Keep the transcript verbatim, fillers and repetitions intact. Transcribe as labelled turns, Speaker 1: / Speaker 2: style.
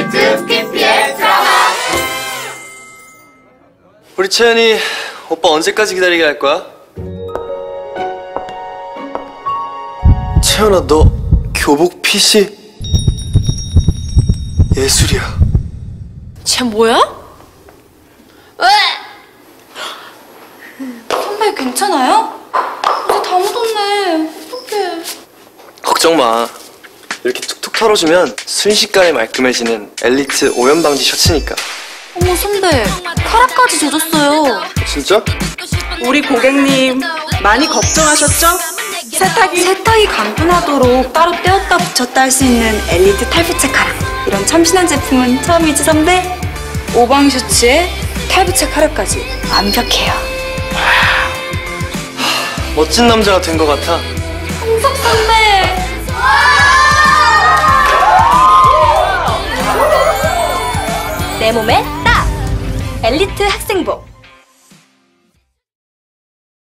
Speaker 1: 엘리트 피피엘 드라마.
Speaker 2: 우리 채연이 오빠 언제까지 기다리게 할 거야? 채연아, 너 교복 핏이 예술이야.
Speaker 3: 쟤 뭐야?
Speaker 1: 왜?
Speaker 3: 선배 괜찮아요? 어제 다 묻었네. 어떡해.
Speaker 2: 걱정 마. 이렇게 툭툭 털어주면 순식간에 말끔해지는 엘리트 오염 방지 셔츠니까.
Speaker 3: 어머 선배, 카라까지 젖었어요.
Speaker 2: 진짜?
Speaker 4: 우리 고객님 많이 걱정하셨죠? 세탁이
Speaker 3: 세탁이 간편하도록 따로 떼었다 붙였다 할 수 있는 엘리트 탈부착 카라. 이런 참신한 제품은 처음이지 선배? 오방 셔츠에 탈부착 카라까지 완벽해요.
Speaker 2: 멋진 남자가 된 것 같아.
Speaker 3: 홍석 선배. 내 몸에 딱! 엘리트 학생복.